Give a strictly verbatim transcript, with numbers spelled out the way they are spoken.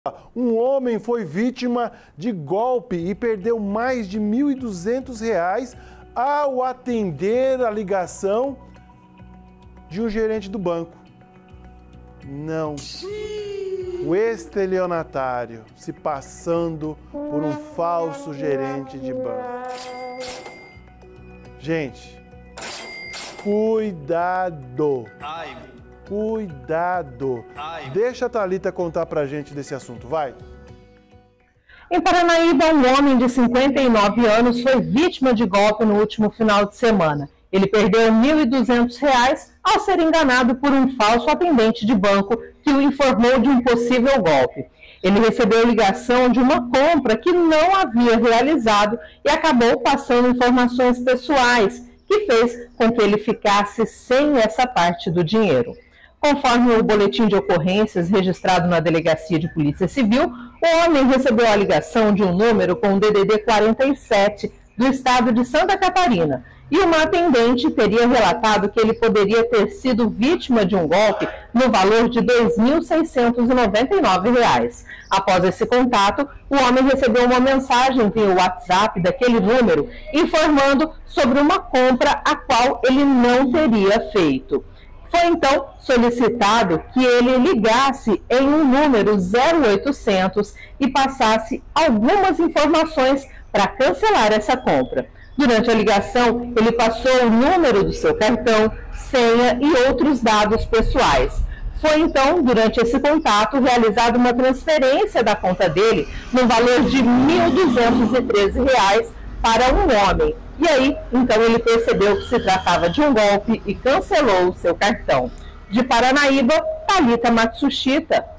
Um homem foi vítima de golpe e perdeu mais de mil e duzentos reais ao atender a ligação de um gerente do banco. Não. O estelionatário se passando por um falso gerente de banco. Gente, cuidado. Cuidado. Deixa a Thalita contar pra gente desse assunto, vai. Em Paranaíba, um homem de cinquenta e nove anos foi vítima de golpe no último final de semana. Ele perdeu mil e duzentos reais ao ser enganado por um falso atendente de banco que o informou de um possível golpe. Ele recebeu ligação de uma compra que não havia realizado e acabou passando informações pessoais, que fez com que ele ficasse sem essa parte do dinheiro. Conforme o boletim de ocorrências registrado na Delegacia de Polícia Civil, o homem recebeu a ligação de um número com o D D D quarenta e sete do estado de Santa Catarina e uma atendente teria relatado que ele poderia ter sido vítima de um golpe no valor de dois mil seiscentos e noventa e nove reais. Após esse contato, o homem recebeu uma mensagem via WhatsApp daquele número informando sobre uma compra a qual ele não teria feito. Foi então solicitado que ele ligasse em um número zero oitocentos e passasse algumas informações para cancelar essa compra. Durante a ligação, ele passou o número do seu cartão, senha e outros dados pessoais. Foi então, durante esse contato, realizada uma transferência da conta dele no valor de mil duzentos e treze reais para um homem. E aí, então ele percebeu que se tratava de um golpe e cancelou o seu cartão. De Paranaíba, Thalita Matsushita,